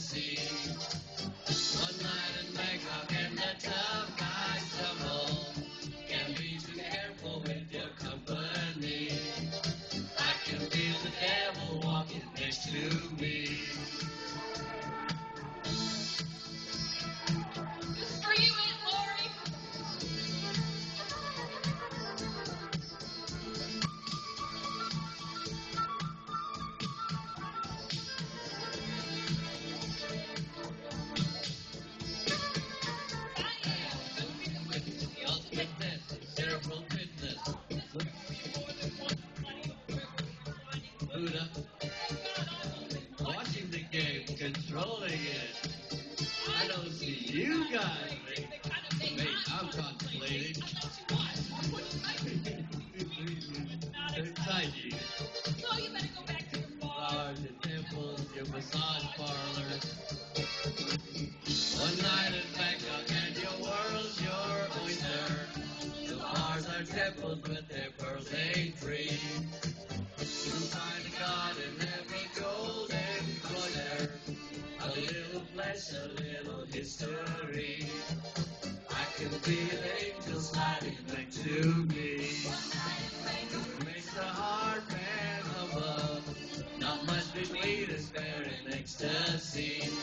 ecstasy. One night in Bangkok and the tough guys stumble. Can't be too careful with your company. I can feel the devil walking next to me. This is for you, Aunt Lori. The ultimate test, cerebral fitness. Buddha, watching the game, controlling it. I don't see you guys. Mate, I'm contemplating. Tidy. So you better go back to your bar. Flowers and temples, your massage parlors. One night in Bangkok and your world's your oyster. The bars are temples, but their pearls ain't free. You find a god in every golden corner. A little flesh, a little history. I can feel angels sliding back to me. Makes the heart man above. Not much between us, there in ecstasy.